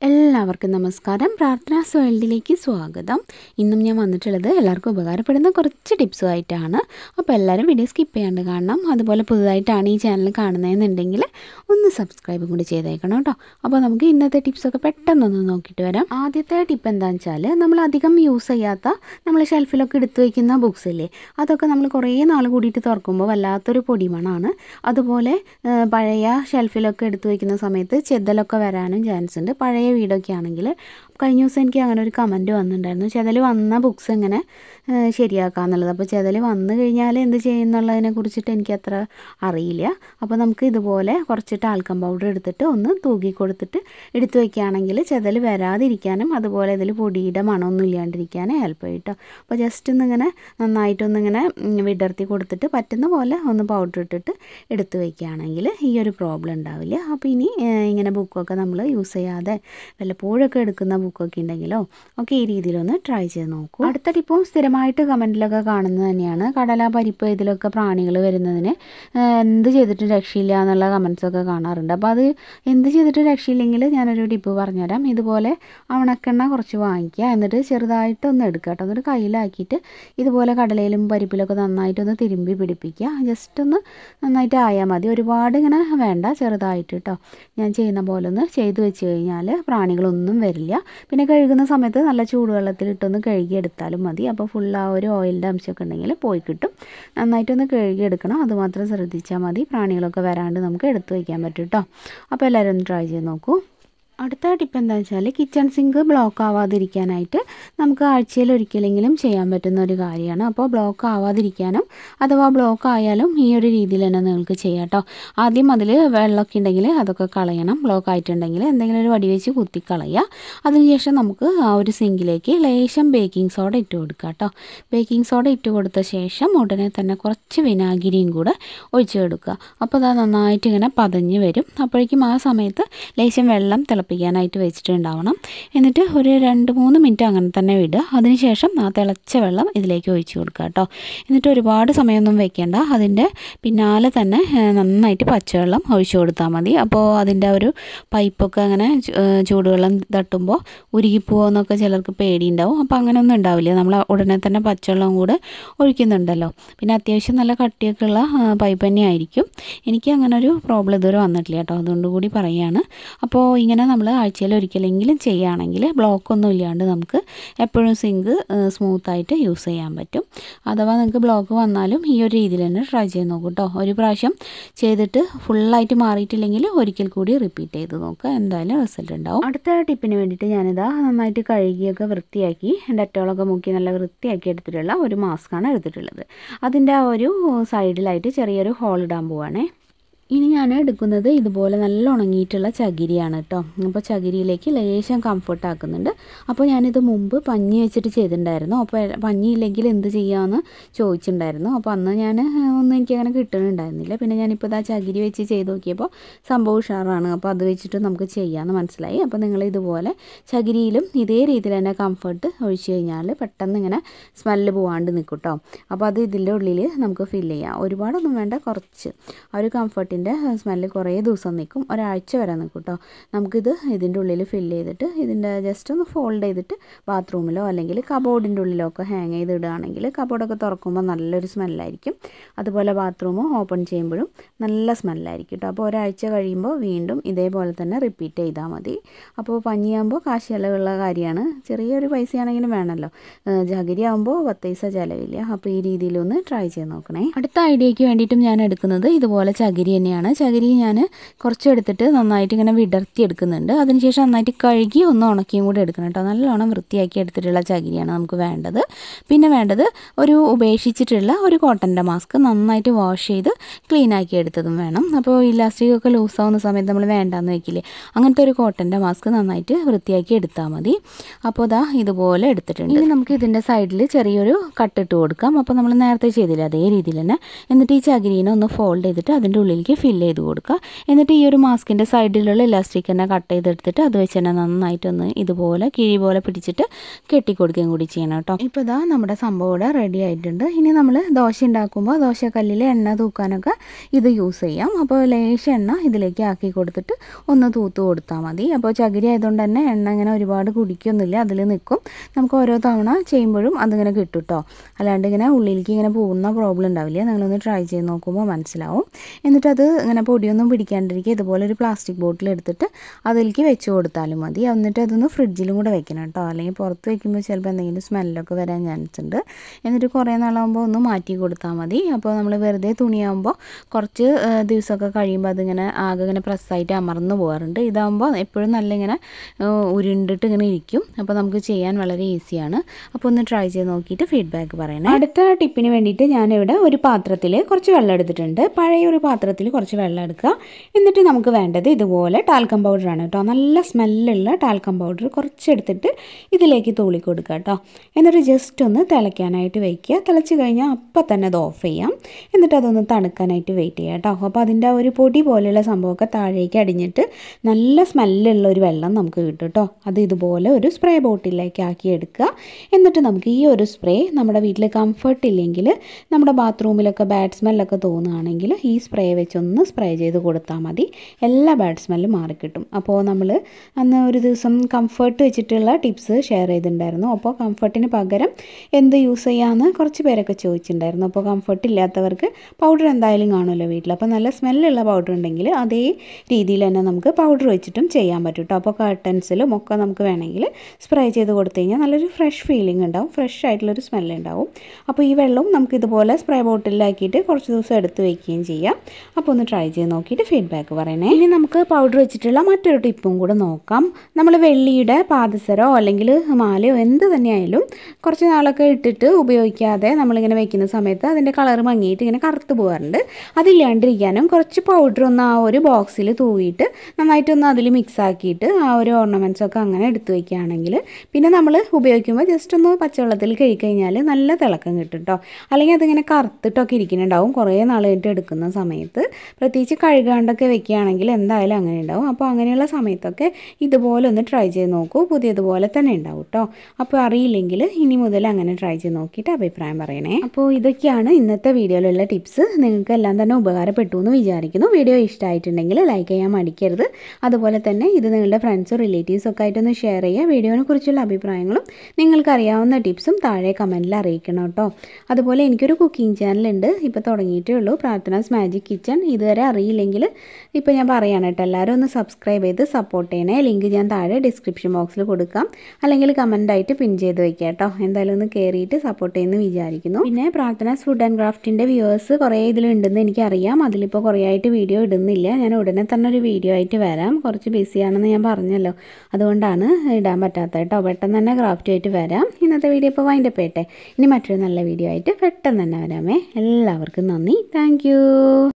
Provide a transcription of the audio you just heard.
എല്ലാവർക്കും നമസ്കാരം. പ്രാർത്ഥനാസ് വേൾഡിലേക്ക് സ്വാഗതം. ഇന്നും ഞാൻ വന്നിട്ടുള്ളത് എല്ലാവർക്കും ഉപകാരപ്പെടുന്ന കുറച്ച് ടിപ്സുമായിട്ടാണ്. അപ്പോൾ എല്ലാവരും വീഡിയോ സ്കിപ്പ് ചെയ്യാണ്ട് കാണണം. അതുപോലെ പുതുതായിട്ടാണ് ഈ ചാനൽ കാണുന്നതെന്നുണ്ടെങ്കിൽ ഒന്ന് സബ്സ്ക്രൈബും കൂടി ചെയ്തേക്കണം കേട്ടോ. അപ്പോൾ നമുക്ക് ഇന്നത്തെ ടിപ്സൊക്കെ പെട്ടെന്നൊന്ന് നോക്കിയിട്ട് വരാം. ആദ്യത്തെ ടിപ്പ് എന്താണെന്ന് വെച്ചാൽ, നമ്മൾ അധികം യൂസ് ചെയ്യാത്ത നമ്മൾ ഷെൽഫിലൊക്കെ എടുത്തു വയ്ക്കുന്ന ബുക്സ് ഇല്ലേ, അതൊക്കെ നമ്മൾ കുറേ നാൾ കൂടിയിട്ട് തുറക്കുമ്പോൾ വല്ലാത്തൊരു പൊടിമണമാണ്. അതുപോലെ പഴയ ഷെൽഫിലൊക്കെ എടുത്തു വയ്ക്കുന്ന സമയത്ത് ചെതലൊക്കെ വരാനും ചാൻസ് ഉണ്ട്. പഴയ വീടൊക്കെ ആണെങ്കിൽ കഴിഞ്ഞ ദിവസം എനിക്ക് അങ്ങനെ ഒരു കമൻറ്റ് വന്നിട്ടുണ്ടായിരുന്നു, ചെതൽ വന്ന ബുക്സ് എങ്ങനെ ശരിയാക്കാമെന്നുള്ളത്. അപ്പോൾ ചെതൽ വന്നു കഴിഞ്ഞാൽ എന്ത് ചെയ്യുന്നുള്ളതിനെ കുറിച്ചിട്ട് എനിക്കത്ര അറിയില്ല. അപ്പോൾ നമുക്ക് ഇതുപോലെ കുറച്ച് ടാൽക്കം പൗഡർ എടുത്തിട്ട് ഒന്ന് തൂക്കി കൊടുത്തിട്ട് എടുത്തു വയ്ക്കുകയാണെങ്കിൽ ചെതൽ വരാതിരിക്കാനും അതുപോലെ ഇതിൽ പൊടിയുടെ മണമൊന്നും ഇല്ലാണ്ടിരിക്കാനും ഹെൽപ്പ് ചെയ്യും കേട്ടോ. അപ്പോൾ ജസ്റ്റ് ഒന്നിങ്ങനെ നന്നായിട്ടൊന്നിങ്ങനെ വിടർത്തി കൊടുത്തിട്ട് പറ്റുന്ന പോലെ ഒന്ന് പൗഡർ ഇട്ടിട്ട് എടുത്തു വയ്ക്കുകയാണെങ്കിൽ ഈ ഒരു പ്രോബ്ലം ഉണ്ടാവില്ല. അപ്പോൾ ഇനി ഇങ്ങനെ ബുക്കൊക്കെ നമ്മൾ യൂസ് ചെയ്യാതെ വല്ലപ്പോഴൊക്കെ എടുക്കുന്ന ബുക്കൊക്കെ ഉണ്ടെങ്കിലോ ഒക്കെ ഈ രീതിയിലൊന്ന് ട്രൈ ചെയ്ത് നോക്കൂ. അടുത്ത ടിപ്പും സ്ഥിരമായിട്ട് കമൻറ്റിലൊക്കെ കാണുന്നത് തന്നെയാണ്. കടല, പരിപ്പ് ഇതിലൊക്കെ പ്രാണികൾ വരുന്നതിന് എന്ത് ചെയ്തിട്ടും രക്ഷയില്ല എന്നുള്ള കമൻസൊക്കെ കാണാറുണ്ട്. അപ്പോൾ അത് എന്ത് ചെയ്തിട്ടും രക്ഷയില്ലെങ്കിൽ ഞാനൊരു ടിപ്പ് പറഞ്ഞുതരാം. ഇതുപോലെ ഉണക്കെണ്ണ കുറച്ച് വാങ്ങിക്കുക, എന്നിട്ട് ചെറുതായിട്ടൊന്ന് എടുക്കുക കേട്ടോ. എന്നിട്ട് കയ്യിലാക്കിയിട്ട് ഇതുപോലെ കടലയിലും പരിപ്പിലൊക്കെ നന്നായിട്ടൊന്ന് തിരുമ്പി പിടിപ്പിക്കുക. ജസ്റ്റ് ഒന്ന് നന്നായിട്ട് ആയാൽ മതി, ഒരുപാട് ഇങ്ങനെ വേണ്ട, ചെറുതായിട്ട് കേട്ടോ. ഞാൻ ചെയ്യുന്ന പോലെ ഒന്ന് ചെയ്ത് വെച്ച് കഴിഞ്ഞാൽ പ്രാണികളൊന്നും വരില്ല. പിന്നെ കഴുകുന്ന സമയത്ത് നല്ല ചൂടുവെള്ളത്തിലിട്ടൊന്ന് കഴുകിയെടുത്താലും മതി. അപ്പോൾ ഫുൾ ആ ഒരു ഓയിലിൻ്റെ അംശമൊക്കെ ഉണ്ടെങ്കിൽ പോയി കിട്ടും. നന്നായിട്ടൊന്ന് കഴുകിയെടുക്കണം, അതുമാത്രം ശ്രദ്ധിച്ചാൽ മതി. പ്രാണികളൊക്കെ വരാണ്ട് നമുക്ക് എടുത്ത് വയ്ക്കാൻ പറ്റും കേട്ടോ. അപ്പോൾ എല്ലാവരും ഒന്ന് ട്രൈ ചെയ്ത് നോക്കൂ. അടുത്ത ടിപ്പ് എന്താണെന്ന് വെച്ചാൽ, കിച്ചൺ സിങ്ക് ബ്ലോക്ക് ആവാതിരിക്കാനായിട്ട് നമുക്ക് ആഴ്ചയിൽ ഒരിക്കലെങ്കിലും ചെയ്യാൻ പറ്റുന്ന ഒരു കാര്യമാണ്. അപ്പോൾ ബ്ലോക്ക് ആവാതിരിക്കാനും അഥവാ ബ്ലോക്ക് ആയാലും ഈ ഒരു രീതിയിൽ തന്നെ നിങ്ങൾക്ക് ചെയ്യാം കേട്ടോ. ആദ്യം അതിൽ വെള്ളമൊക്കെ ഉണ്ടെങ്കിൽ അതൊക്കെ കളയണം. ബ്ലോക്ക് ആയിട്ടുണ്ടെങ്കിൽ എന്തെങ്കിലും ഒരു വടി വെച്ച് കുത്തി കളയുക. അതിനുശേഷം നമുക്ക് ആ ഒരു സിങ്കിലേക്ക് ലേശം ബേക്കിംഗ് സോഡ ഇട്ട് കൊടുക്കുക കേട്ടോ. ബേക്കിംഗ് സോഡ ഇട്ട് കൊടുത്ത ശേഷം ഉടനെ തന്നെ കുറച്ച് വിനാഗിരിയും കൂടെ ഒഴിച്ച് കൊടുക്കുക. അപ്പോൾ അത് നന്നായിട്ട് ഇങ്ങനെ പതഞ്ഞ് വരും. അപ്പോഴേക്കും ആ സമയത്ത് ലേശം വെള്ളം തിളപ്പിക്കാനായിട്ട് വെച്ചിട്ടുണ്ടാവണം. എന്നിട്ട് ഒരു 2-3 മിനിറ്റ് അങ്ങനെ തന്നെ വിടുക. അതിനുശേഷം ആ തിളച്ച വെള്ളം ഇതിലേക്ക് ഒഴിച്ച് കൊടുക്കുക കേട്ടോ. എന്നിട്ട് ഒരുപാട് സമയമൊന്നും വെക്കേണ്ട, അതിൻ്റെ പിന്നാലെ തന്നെ നന്നായിട്ട് പച്ചവെള്ളം ഒഴിച്ചു കൊടുത്താൽ മതി. അപ്പോൾ അതിൻ്റെ ഒരു പൈപ്പൊക്കെ അങ്ങനെ ചൂടുവെള്ളം തട്ടുമ്പോൾ ഉരുകിപ്പോകുമോ എന്നൊക്കെ ചിലർക്ക് പേടിയുണ്ടാവും. അപ്പോൾ അങ്ങനെയൊന്നും ഉണ്ടാവില്ല. നമ്മൾ ഉടനെ തന്നെ പച്ചവെള്ളം കൂടെ ഒഴിക്കുന്നുണ്ടല്ലോ. പിന്നെ അത്യാവശ്യം നല്ല കട്ടിയൊക്കെ ഉള്ള പൈപ്പ് തന്നെ ആയിരിക്കും. എനിക്ക് അങ്ങനെ ഒരു പ്രോബ്ലം ഇതുവരെ വന്നിട്ടില്ല കേട്ടോ, അതുകൊണ്ട് കൂടി പറയുകയാണ്. അപ്പോൾ ഇങ്ങനെ നമ്മൾ ആഴ്ചയിൽ ഒരിക്കലെങ്കിലും ചെയ്യുകയാണെങ്കിൽ ബ്ലോക്കൊന്നും ഇല്ലാണ്ട് നമുക്ക് എപ്പോഴും സിങ്ക് സ്മൂത്തായിട്ട് യൂസ് ചെയ്യാൻ പറ്റും. അഥവാ നിങ്ങൾക്ക് ബ്ലോക്ക് വന്നാലും ഈ ഒരു രീതിയിൽ തന്നെ ട്രൈ ചെയ്ത് നോക്കൂ കേട്ടോ. ഒരു പ്രാവശ്യം ചെയ്തിട്ട് ഫുള്ളായിട്ട് മാറിയിട്ടില്ലെങ്കിൽ ഒരിക്കൽ കൂടി റിപ്പീറ്റ് ചെയ്ത് നോക്കുക, എന്തായാലും റിസൾട്ട് ഉണ്ടാവും. അടുത്ത ടിപ്പിന് വേണ്ടിയിട്ട് ഞാനിതാ നന്നായിട്ട് കഴുകിയൊക്കെ വൃത്തിയാക്കി ഡെറ്റോളൊക്കെ മുക്കി നല്ല വൃത്തിയാക്കി എടുത്തിട്ടുള്ള ഒരു മാസ്കാണ് എടുത്തിട്ടുള്ളത്. അതിൻ്റെ ആ ഒരു സൈഡിലായിട്ട് ചെറിയൊരു ഹോൾ ഇടാൻ പോവുകയാണേ. ഇനി ഞാൻ എടുക്കുന്നത് ഇതുപോലെ നല്ല ഉണങ്ങിയിട്ടുള്ള ചകിരിയാണ് കേട്ടോ. അപ്പോൾ ചകിരിയിലേക്ക് ലേശം കംഫർട്ട് ആക്കുന്നുണ്ട്. അപ്പോൾ ഞാനിത് മുമ്പ് പഞ്ഞി വെച്ചിട്ട് ചെയ്തിട്ടുണ്ടായിരുന്നു. അപ്പോൾ പഞ്ഞിയില്ലെങ്കിൽ എന്ത് ചെയ്യാമെന്ന് ചോദിച്ചിട്ടുണ്ടായിരുന്നു. അപ്പോൾ അന്ന് ഞാൻ ഒന്നും എനിക്കങ്ങനെ കിട്ടുന്നുണ്ടായിരുന്നില്ല. പിന്നെ ഞാനിപ്പോൾ ഇതാ ചകിരി വെച്ച് ചെയ്ത് നോക്കിയപ്പോൾ സംഭവം ഉഷാറാണ്. അപ്പോൾ അത് വെച്ചിട്ട് നമുക്ക് ചെയ്യാമെന്ന് മനസ്സിലായി. അപ്പോൾ നിങ്ങൾ ഇതുപോലെ ചകിരിയിലും ഇതേ രീതിയിൽ തന്നെ കംഫർട്ട് ഒഴിച്ച് കഴിഞ്ഞാൽ പെട്ടെന്ന് ഇങ്ങനെ സ്മെല്ല് പോകാണ്ട് നിൽക്കും കേട്ടോ. അപ്പോൾ അത് ഇതിൻ്റെ ഉള്ളിൽ നമുക്ക് ഫില്ല് ചെയ്യാം. ഒരുപാടൊന്നും വേണ്ട, കുറച്ച് ആ ഒരു കംഫർട്ടിൻ്റെ സ്മെല്ല് കുറേ ദിവസം നിൽക്കും, ഒരാഴ്ച വരെ നിൽക്കും കേട്ടോ. നമുക്കിത് ഇതിൻ്റെ ഉള്ളിൽ ഫില്ല് ചെയ്തിട്ട് ഇതിൻ്റെ ജസ്റ്റ് ഒന്ന് ഫോൾഡ് ചെയ്തിട്ട് ബാത്റൂമിലോ അല്ലെങ്കിൽ കബോർഡിൻ്റെ ഉള്ളിലോ ഒക്കെ ഹാങ് ചെയ്തിടുകയാണെങ്കിൽ കബോർഡൊക്കെ തുറക്കുമ്പോൾ നല്ലൊരു സ്മെല്ലായിരിക്കും. അതുപോലെ ബാത്റൂം ഓപ്പൺ ചെയ്യുമ്പോഴും നല്ല സ്മെല്ലായിരിക്കും കേട്ടോ. അപ്പോൾ ഒരാഴ്ച കഴിയുമ്പോൾ വീണ്ടും ഇതേപോലെ തന്നെ റിപ്പീറ്റ് ചെയ്താൽ മതി. അപ്പോൾ പഞ്ഞിയാകുമ്പോൾ കാശ് ചിലവുള്ള കാര്യമാണ്, ചെറിയൊരു പൈസയാണെങ്കിലും വേണമല്ലോ. ചകിരി ആകുമ്പോൾ 10 പൈസ ചിലവില്ല. അപ്പോൾ ഈ രീതിയിലൊന്ന് ട്രൈ ചെയ്ത് നോക്കണേ. അടുത്ത ഐഡിയയ്ക്ക് വേണ്ടിയിട്ടും ഞാൻ എടുക്കുന്നത് ഇതുപോലെ ചകിരി തന്നെയാണ്. ചകിരി ഞാൻ കുറച്ച് എടുത്തിട്ട് നന്നായിട്ട് ഇങ്ങനെ വിടർത്തി എടുക്കുന്നുണ്ട്. അതിനുശേഷം നന്നായിട്ട് കഴുകി ഒന്ന് ഉണക്കിയും കൂടെ എടുക്കണം കേട്ടോ. നല്ലോണം വൃത്തിയാക്കി എടുത്തിട്ടുള്ള ചകിരിയാണ് നമുക്ക് വേണ്ടത്. പിന്നെ വേണ്ടത് ഒരു ഉപേക്ഷിച്ചിട്ടുള്ള ഒരു കോട്ടൻ്റെ മാസ്ക് നന്നായിട്ട് വാഷ് ചെയ്ത് ക്ലീൻ ആക്കി എടുത്തതും വേണം. അപ്പോൾ ഇലാസ്റ്റിക്കൊക്കെ ലൂസാവുന്ന സമയത്ത് നമ്മൾ വേണ്ടാന്ന് വെക്കില്ലേ, അങ്ങനത്തെ ഒരു കോട്ടൻ്റെ മാസ്ക് നന്നായിട്ട് വൃത്തിയാക്കി എടുത്താൽ മതി. അപ്പോൾ ഇതാ ഇതുപോലെ എടുത്തിട്ടുണ്ട്. ഇനി നമുക്ക് ഇതിൻ്റെ സൈഡിൽ ചെറിയൊരു കട്ടിട്ട് കൊടുക്കാം. അപ്പോൾ നമ്മൾ നേരത്തെ ചെയ്തില്ല അതേ രീതിയിൽ തന്നെ. എന്നിട്ട് ഈ ചകിരീനെ ഒന്ന് ഫോൾഡ് ചെയ്തിട്ട് അതിൻ്റെ ഉള്ളിലേക്ക് ഫില്ല് ചെയ്ത് കൊടുക്കുക. എന്നിട്ട് ഈ ഒരു മാസ്കിൻ്റെ സൈഡിലുള്ള ഇലാസ്റ്റിക് തന്നെ കട്ട് ചെയ്തെടുത്തിട്ട് അത് വെച്ച് തന്നെ നന്നായിട്ടൊന്ന് ഇതുപോലെ കിഴി പോലെ പിടിച്ചിട്ട് കെട്ടിക്കൊടുക്കുകയും കൂടി ചെയ്യണം കേട്ടോ. ഇപ്പോൾ ഇതാ നമ്മുടെ സംഭവം ഇവിടെ റെഡി ആയിട്ടുണ്ട്. ഇനി നമ്മൾ ദോശ ഉണ്ടാക്കുമ്പോൾ ദോശക്കല്ലിൽ എണ്ണ തൂക്കാനൊക്കെ ഇത് യൂസ് ചെയ്യാം. അപ്പോൾ ലേശം എണ്ണ ഇതിലേക്ക് ആക്കി കൊടുത്തിട്ട് ഒന്ന് തൂത്ത് കൊടുത്താൽ മതി. അപ്പോൾ ചകിരി ആയതുകൊണ്ട് തന്നെ എണ്ണ ഇങ്ങനെ ഒരുപാട് കുടിക്കൊന്നുമില്ല, അതിൽ നിൽക്കും. നമുക്ക് ഓരോ തവണ ചെയ്യുമ്പോഴും അതിങ്ങനെ കിട്ടും കേട്ടോ. അല്ലാണ്ട് ഇങ്ങനെ ഉള്ളിലേക്ക് ഇങ്ങനെ പോകുന്ന പ്രോബ്ലം ഉണ്ടാവില്ല. നിങ്ങളൊന്ന് ട്രൈ ചെയ്ത് നോക്കുമ്പോൾ മനസ്സിലാവും. എന്നിട്ടത് ഇങ്ങനെ പൊടിയൊന്നും പിടിക്കാണ്ടിരിക്കുക ഇതുപോലെ ഒരു പ്ലാസ്റ്റിക് ബോട്ടിൽ എടുത്തിട്ട് അതിലേക്ക് വെച്ച് കൊടുത്താലും മതി. എന്നിട്ട് അതൊന്ന് ഫ്രിഡ്ജിലും കൂടെ വെക്കണം കേട്ടോ. അല്ലെങ്കിൽ പുറത്ത് വെക്കുമ്പോൾ ചിലപ്പോൾ എന്തെങ്കിലും സ്മെല്ലൊക്കെ വരാൻ ചാൻസ് ഉണ്ട്. എന്നിട്ട് കുറേ നാളാകുമ്പോൾ ഒന്ന് മാറ്റി കൊടുത്താൽ മതി. അപ്പോൾ നമ്മൾ വെറുതെ തുണിയാകുമ്പോൾ കുറച്ച് ദിവസമൊക്കെ കഴിയുമ്പോൾ അതിങ്ങനെ ആകെ ഇങ്ങനെ പ്രസ്സായിട്ട് അമർന്നു പോകാറുണ്ട്. ഇതാകുമ്പോൾ എപ്പോഴും നല്ല ഇങ്ങനെ ഉരുണ്ടിട്ട് ഇങ്ങനെ ഇരിക്കും. അപ്പോൾ നമുക്ക് ചെയ്യാൻ വളരെ ഈസിയാണ്. അപ്പോൾ ഒന്ന് ട്രൈ ചെയ്ത് നോക്കിയിട്ട് ഫീഡ്ബാക്ക് പറയണേ. അടുത്ത ടിപ്പിന് വേണ്ടിയിട്ട് ഞാനിവിടെ ഒരു പാത്രത്തിൽ കുറച്ച് വെള്ളം എടുത്തിട്ടുണ്ട്. പഴയ ഒരു പാത്രത്തിൽ കുറച്ച് വെള്ളം എടുക്കുക. എന്നിട്ട് നമുക്ക് വേണ്ടത് ഇതുപോലെ ടാൽക്കം പൗഡറാണ് കേട്ടോ. നല്ല സ്മെല്ലുള്ള ടാൽക്കം പൗഡർ കുറച്ചെടുത്തിട്ട് ഇതിലേക്ക് തൂളി കൊടുക്കുക കേട്ടോ. എന്നിട്ട് ജസ്റ്റ് ഒന്ന് തിളയ്ക്കാനായിട്ട് വയ്ക്കുക. തിളച്ച് കഴിഞ്ഞാൽ അപ്പം തന്നെ അത് ഓഫ് ചെയ്യാം. എന്നിട്ട് അതൊന്ന് തണുക്കാനായിട്ട് വെയിറ്റ് ചെയ്യാം കേട്ടോ. അപ്പോൾ അതിൻ്റെ ആ ഒരു പൊടി പോലെയുള്ള സംഭവമൊക്കെ താഴേക്ക് അടിഞ്ഞിട്ട് നല്ല സ്മെല്ലുള്ള ഒരു വെള്ളം നമുക്ക് കിട്ടും കേട്ടോ. അത് ഇതുപോലെ ഒരു സ്പ്രേ ബോട്ടിലേക്ക് ആക്കി എടുക്കുക. എന്നിട്ട് നമുക്ക് ഈ ഒരു സ്പ്രേ നമ്മുടെ വീട്ടിൽ കംഫർട്ട് ഇല്ലെങ്കിൽ നമ്മുടെ ബാത്റൂമിലൊക്കെ ബാഡ് സ്മെല്ലൊക്കെ തോന്നുകയാണെങ്കിൽ ഈ സ്പ്രേ വെച്ചൊന്ന് സ്പ്രേ ചെയ്ത് കൊടുത്താൽ മതി. എല്ലാ ബാഡ് സ്മെല്ലും മാറിക്കിട്ടും. അപ്പോൾ നമ്മൾ അന്ന് ഒരു ദിവസം കംഫർട്ട് വെച്ചിട്ടുള്ള ടിപ്സ് ഷെയർ ചെയ്തിട്ടുണ്ടായിരുന്നു. അപ്പോൾ കംഫർട്ടിന് പകരം എന്ത് യൂസ് ചെയ്യാമെന്ന് കുറച്ച് പേരൊക്കെ ചോദിച്ചിട്ടുണ്ടായിരുന്നു. അപ്പോൾ കംഫർട്ട് ഇല്ലാത്തവർക്ക് പൗഡർ എന്തായാലും കാണുമല്ലോ വീട്ടിൽ. അപ്പോൾ നല്ല സ്മെല്ലുള്ള പൗഡർ ഉണ്ടെങ്കിൽ അതേ രീതിയിൽ തന്നെ നമുക്ക് പൗഡർ വെച്ചിട്ടും ചെയ്യാൻ പറ്റും കേട്ടോ. അപ്പോൾ കർട്ടൻസിലും ഒക്കെ നമുക്ക് വേണമെങ്കിൽ സ്പ്രേ ചെയ്ത് കൊടുത്തു കഴിഞ്ഞാൽ നല്ലൊരു ഫ്രഷ് ഫീലിംഗ് ഉണ്ടാവും, ഫ്രഷ് ആയിട്ടുള്ളൊരു സ്മെല്ല് ഉണ്ടാവും. അപ്പോൾ ഈ വെള്ളം നമുക്ക് ഇതുപോലെ സ്പ്രേ ബോട്ടിലാക്കിയിട്ട് കുറച്ച് ദിവസം എടുത്ത് വയ്ക്കുകയും ചെയ്യാം. അപ്പോൾ ഒന്ന് ട്രൈ ചെയ്ത് നോക്കിയിട്ട് ഫീഡ്ബാക്ക് പറയണേ. ഇനി നമുക്ക് പൗഡർ വെച്ചിട്ടുള്ള മറ്റൊരു ടിപ്പും കൂടെ നോക്കാം. നമ്മൾ വെള്ളിയുടെ പാദസരോ അല്ലെങ്കിൽ മാലയോ എന്ത് തന്നെയായാലും കുറച്ച് നാളൊക്കെ ഇട്ടിട്ട് ഉപയോഗിക്കാതെ നമ്മളിങ്ങനെ വെക്കുന്ന സമയത്ത് അതിൻ്റെ കളർ മങ്ങിയിട്ട് ഇങ്ങനെ കറുത്ത് പോകാറുണ്ട്. അതില്ലാണ്ടിരിക്കാനും കുറച്ച് പൗഡർ ഒന്ന് ആ ഒരു ബോക്സിൽ തൂവിയിട്ട് നന്നായിട്ടൊന്ന് അതിൽ മിക്സ് ആക്കിയിട്ട് ആ ഒരു ഓർണമെൻറ്റ്സൊക്കെ അങ്ങനെ എടുത്ത് വയ്ക്കുകയാണെങ്കിൽ പിന്നെ നമ്മൾ ഉപയോഗിക്കുമ്പോൾ ജസ്റ്റ് ഒന്ന് പച്ചവെള്ളത്തിൽ കഴുകിക്കഴിഞ്ഞാൽ നല്ല തിളക്കം കിട്ടും കേട്ടോ. അല്ലെങ്കിൽ അതിങ്ങനെ കറുത്തിട്ടൊക്കെ ഇരിക്കുന്നുണ്ടാവും കുറേ നാൾ കഴിഞ്ഞിട്ട് എടുക്കുന്ന സമയത്ത്. പ്രത്യേകിച്ച് കഴുകാണ്ടൊക്കെ വെക്കുകയാണെങ്കിൽ എന്തായാലും അങ്ങനെ ഉണ്ടാവും. അപ്പോൾ അങ്ങനെയുള്ള സമയത്തൊക്കെ ഇതുപോലെ ഒന്ന് ട്രൈ ചെയ്ത് നോക്കൂ. പുതിയതുപോലെ തന്നെ ഉണ്ടാവും കേട്ടോ. അപ്പോൾ അറിയില്ലെങ്കിൽ ഇനി മുതൽ അങ്ങനെ ട്രൈ ചെയ്ത് നോക്കിയിട്ട് അഭിപ്രായം പറയണേ. അപ്പോൾ ഇതൊക്കെയാണ് ഇന്നത്തെ വീഡിയോയിലുള്ള ടിപ്സ്. നിങ്ങൾക്ക് എല്ലാം തന്നെ ഉപകാരപ്പെട്ടു എന്ന് വിചാരിക്കുന്നു. വീഡിയോ ഇഷ്ടമായിട്ടുണ്ടെങ്കിൽ ലൈക്ക് ചെയ്യാൻ മടിക്കരുത്. അതുപോലെ തന്നെ ഇത് നിങ്ങളുടെ ഫ്രണ്ട്സും റിലേറ്റീവ്സും ഒക്കെ ആയിട്ടൊന്ന് ഷെയർ ചെയ്യുക. വീഡിയോനെ കുറിച്ചുള്ള അഭിപ്രായങ്ങളും നിങ്ങൾക്കറിയാവുന്ന ടിപ്സും താഴെ കമൻറ്റിൽ അറിയിക്കണം കേട്ടോ. അതുപോലെ എനിക്കൊരു കുക്കിംഗ് ചാനലുണ്ട്. ഇപ്പോൾ തുടങ്ങിയിട്ടേ ഉള്ളൂ, പ്രാർത്ഥനാസ് മാജിക് കിച്ചൺ. ഇതുവരെ അറിയില്ലെങ്കിൽ ഇപ്പോൾ ഞാൻ പറയാണ് കേട്ടോ. എല്ലാവരും ഒന്ന് സബ്സ്ക്രൈബ് ചെയ്ത് സപ്പോർട്ട് ചെയ്യണേ. ലിങ്ക് ഞാൻ താഴെ ഡിസ്ക്രിപ്ഷൻ ബോക്സിൽ കൊടുക്കാം, അല്ലെങ്കിൽ കമൻറ്റായിട്ട് പിൻ ചെയ്ത് വയ്ക്കാം കേട്ടോ. എന്തായാലും ഒന്ന് കയറിയിട്ട് സപ്പോർട്ട് ചെയ്യുമെന്ന് വിചാരിക്കുന്നു. പിന്നെ പ്രാർത്ഥനാസ് ഫുഡ് ആൻഡ് ക്രാഫ്റ്റിൻ്റെ വ്യൂവേഴ്സ് കുറേ ഇതിലുണ്ടെന്ന് എനിക്കറിയാം. അതിലിപ്പോൾ കുറേ ആയിട്ട് വീഡിയോ ഇടുന്നില്ല. ഞാൻ ഉടനെ തന്നെ ഒരു വീഡിയോ ആയിട്ട് വരാം. കുറച്ച് ബിസിയാണെന്ന് ഞാൻ പറഞ്ഞല്ലോ, അതുകൊണ്ടാണ് ഇടാൻ പറ്റാത്തത് കേട്ടോ. പെട്ടെന്ന് തന്നെ ക്രാഫ്റ്റുമായിട്ട് വരാം. ഇന്നത്തെ വീഡിയോ ഇപ്പോൾ വൈൻഡപ്പ് ചെയ്യട്ടെ. ഇനി മറ്റൊരു നല്ല വീഡിയോ ആയിട്ട് പെട്ടെന്ന് തന്നെ വരാമേ. എല്ലാവർക്കും നന്ദി. താങ്ക്